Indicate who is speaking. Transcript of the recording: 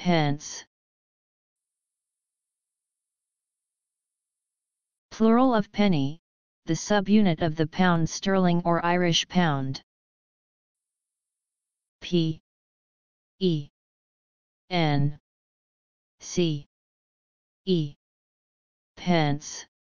Speaker 1: pence. Plural of penny, the subunit of the pound sterling or Irish pound. P E N C E pence.